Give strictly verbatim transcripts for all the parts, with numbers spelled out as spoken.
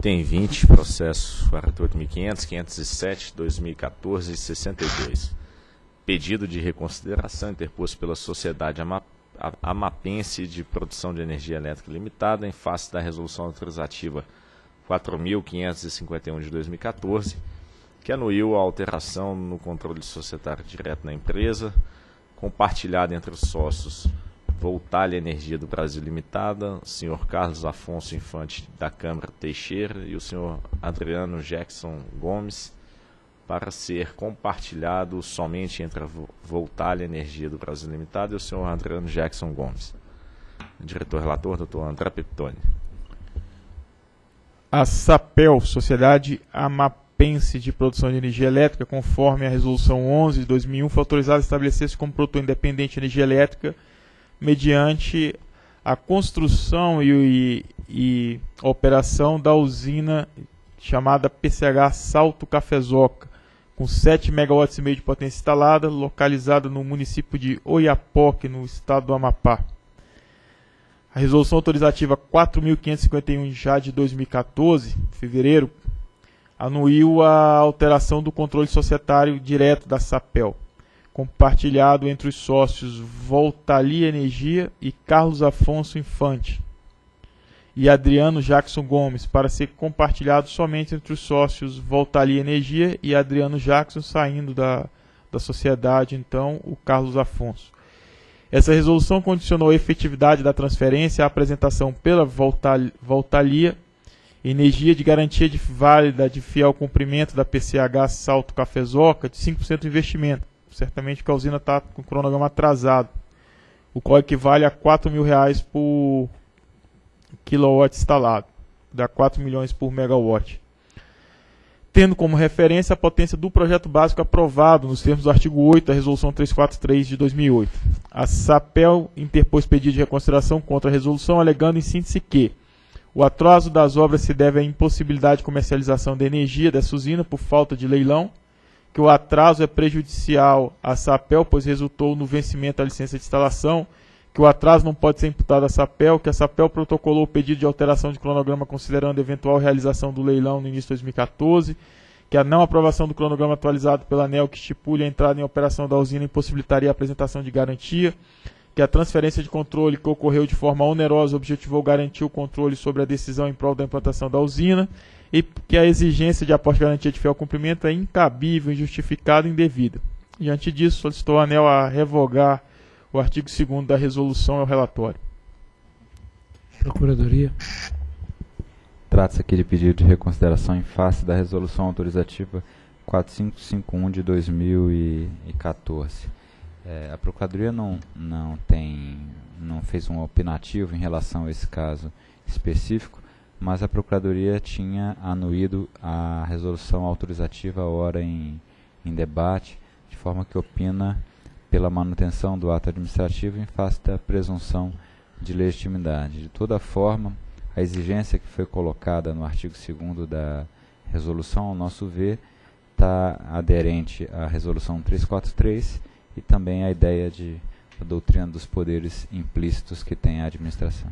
Item vinte, processo quarenta e oito mil e quinhentos, quinhentos e sete, dois mil e quatorze, sessenta e dois. Pedido de reconsideração interposto pela Sociedade Ama- Amapense de Produção de Energia Elétrica Limitada em face da resolução autorizativa quatro mil quinhentos e cinquenta e um de dois mil e quatorze, que anuiu a alteração no controle societário direto na empresa, compartilhada entre os sócios Voltalia Energia do Brasil Limitada, o senhor Carlos Afonso Infante da Câmara Teixeira e o senhor Adriano Jackson Gomes, para ser compartilhado somente entre a Voltalia Energia do Brasil Limitada e o senhor Adriano Jackson Gomes. Diretor-relator, doutor André Peptoni. A SAPEL, Sociedade Amapense de Produção de Energia Elétrica, conforme a Resolução onze de dois mil e um, foi autorizada a estabelecer-se como produtor independente de energia elétrica mediante a construção e, e, e a operação da usina chamada P C H Salto Cafezoca, com sete megawatts e meio de potência instalada, localizada no município de Oiapoque, no estado do Amapá. A resolução autorizativa quatro mil quinhentos e cinquenta e um, já de dois mil e quatorze, fevereiro, anuiu a alteração do controle societário direto da SAPEL, compartilhado entre os sócios Voltalia Energia e Carlos Afonso Infante e Adriano Jackson Gomes, para ser compartilhado somente entre os sócios Voltalia Energia e Adriano Jackson, saindo da, da sociedade, então, o Carlos Afonso. Essa resolução condicionou a efetividade da transferência à apresentação pela Voltalia, Voltalia Energia de garantia de válida de fiel cumprimento da P C H Salto Cafezoca de cinco por cento do investimento, certamente porque a usina está com o cronograma atrasado, o qual equivale a quatro mil reais por quilowatt instalado, dá quatro milhões por megawatt. Tendo como referência a potência do projeto básico aprovado nos termos do artigo oito da Resolução trezentos e quarenta e três de dois mil e oito. A SAPEL interpôs pedido de reconsideração contra a resolução, alegando em síntese que o atraso das obras se deve à impossibilidade de comercialização da energia dessa usina por falta de leilão, que o atraso é prejudicial à SAPEL, pois resultou no vencimento da licença de instalação, que o atraso não pode ser imputado à SAPEL, que a SAPEL protocolou o pedido de alteração de cronograma considerando eventual realização do leilão no início de dois mil e quatorze, que a não aprovação do cronograma atualizado pela ANEEL que estipule a entrada em operação da usina impossibilitaria a apresentação de garantia, que a transferência de controle que ocorreu de forma onerosa objetivou garantir o controle sobre a decisão em prol da implantação da usina, e que a exigência de aporte de garantia de fiel cumprimento é incabível, injustificada e indevida. Diante disso, solicitou a ANEEL a revogar o artigo segundo da resolução e o relatório. Procuradoria. Trata-se aqui de pedido de reconsideração em face da resolução autorizativa quatro mil quinhentos e cinquenta e um de dois mil e quatorze. É, a Procuradoria não, não, tem, não fez um opinativo em relação a esse caso específico, mas a Procuradoria tinha anuído a resolução autorizativa ora em, em debate, de forma que opina pela manutenção do ato administrativo em face da presunção de legitimidade. De toda forma, a exigência que foi colocada no artigo segundo da resolução, ao nosso ver, está aderente à resolução trezentos e quarenta e três e também à ideia de a doutrina dos poderes implícitos que tem a administração.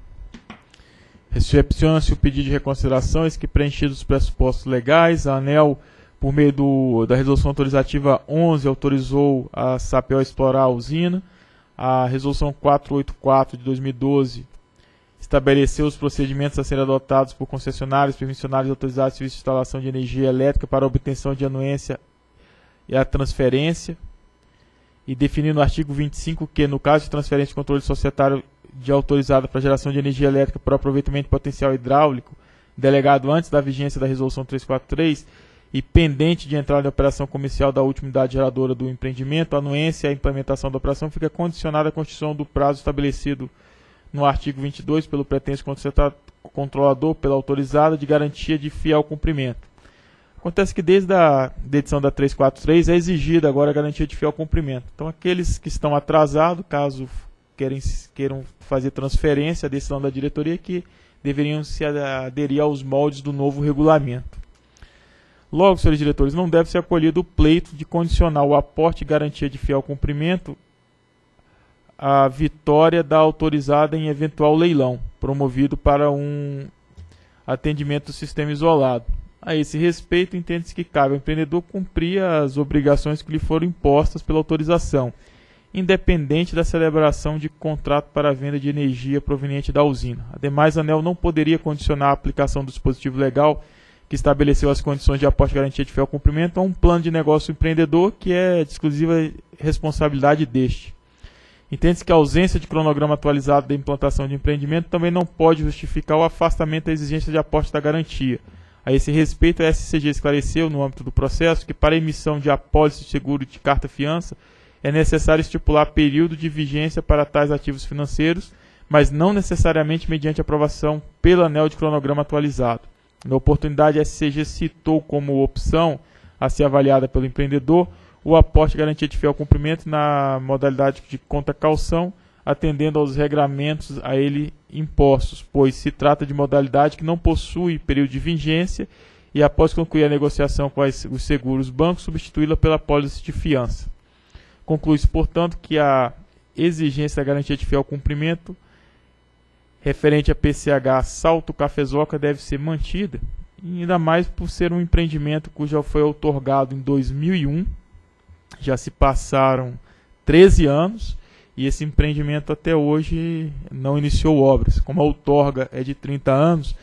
Recepciona-se o pedido de reconsideração, eis que preenchidos os pressupostos legais, a ANEEL, por meio do, da resolução autorizativa onze, autorizou a SAPEL a explorar a usina. A resolução quatrocentos e oitenta e quatro de dois mil e doze estabeleceu os procedimentos a serem adotados por concessionários, permissionários autorizados de serviço de instalação de energia elétrica para a obtenção de anuência e a transferência, e definiu no artigo vinte e cinco que, no caso de transferência de controle societário de autorizada para geração de energia elétrica por aproveitamento de potencial hidráulico, delegado antes da vigência da resolução trezentos e quarenta e três e pendente de entrada em operação comercial da última unidade geradora do empreendimento, a anuência e a implementação da operação fica condicionada à constituição do prazo estabelecido no artigo vinte e dois pelo pretenso controlador, pela autorizada, de garantia de fiel cumprimento. Acontece que desde a da edição da trezentos e quarenta e três é exigida agora a garantia de fiel cumprimento. Então aqueles que estão atrasados, caso querem, queiram fazer transferência, a decisão da diretoria, que deveriam se aderir aos moldes do novo regulamento. Logo, senhores diretores, não deve ser acolhido o pleito de condicionar o aporte e garantia de fiel cumprimento à vitória da autorizada em eventual leilão, promovido para um atendimento do sistema isolado. A esse respeito, entende-se que cabe ao empreendedor cumprir as obrigações que lhe foram impostas pela autorização, independente da celebração de contrato para a venda de energia proveniente da usina. Ademais, a ANEEL não poderia condicionar a aplicação do dispositivo legal que estabeleceu as condições de aporte e garantia de fiel cumprimento a um plano de negócio empreendedor que é de exclusiva responsabilidade deste. Entende-se que a ausência de cronograma atualizado da implantação de empreendimento também não pode justificar o afastamento da exigência de aporte da garantia. A esse respeito, a S C G esclareceu, no âmbito do processo, que para a emissão de apólice de seguro de carta-fiança é necessário estipular período de vigência para tais ativos financeiros, mas não necessariamente mediante aprovação pela ANEEL de cronograma atualizado. Na oportunidade, a S C G citou como opção a ser avaliada pelo empreendedor o aporte de garantia de fiel cumprimento na modalidade de conta-calção, atendendo aos regramentos a ele impostos, pois se trata de modalidade que não possui período de vigência e, após concluir a negociação com as, os seguros bancos, substituí-la pela apólice de fiança. Conclui-se, portanto, que a exigência da garantia de fiel cumprimento referente a P C H Salto Cafezoca deve ser mantida, ainda mais por ser um empreendimento cujo foi outorgado em dois mil e um, já se passaram treze anos, e esse empreendimento até hoje não iniciou obras. Como a outorga é de trinta anos,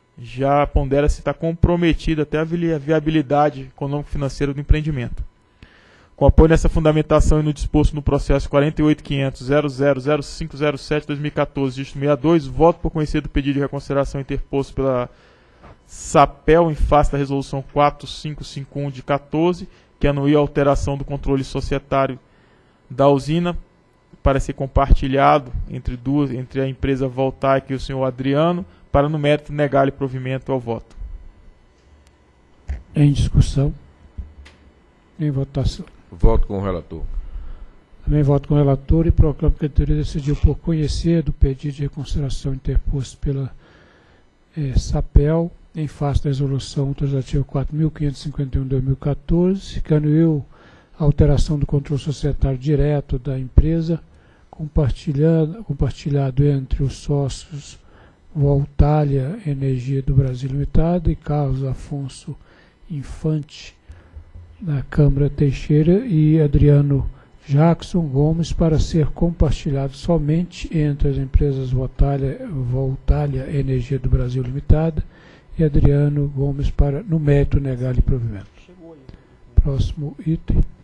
já pondera-se estar comprometida até a viabilidade econômico-financeira do empreendimento. Com apoio nessa fundamentação e no disposto no processo quarenta e oito ponto quinhentos ponto zero zero zero cinco zero sete barra dois mil e quatorze, dígito sessenta e dois, voto por conhecer do pedido de reconsideração interposto pela SAPEL em face da resolução quatro mil quinhentos e cinquenta e um de quatorze, que anuía a alteração do controle societário da usina, para ser compartilhado entre, duas, entre a empresa Voltaic e o senhor Adriano, para no mérito negar-lhe provimento ao voto. Em discussão. Em votação. Voto com o relator. Também voto com o relator e proclamo que a diretoria decidiu por conhecer do pedido de reconsideração interposto pela eh, SAPEL em face da resolução autorizativa quatro mil quinhentos e cinquenta e um de dois mil e quatorze, que anuiu a alteração do controle societário direto da empresa, compartilhado, compartilhado entre os sócios Voltalia Energia do Brasil Limitada e Carlos Afonso Infante, da Câmara Teixeira, e Adriano Jackson Gomes, para ser compartilhado somente entre as empresas Voltalia, Voltalia Energia do Brasil Limitada e Adriano Gomes, para no mérito negar-lhe provimento. Próximo item.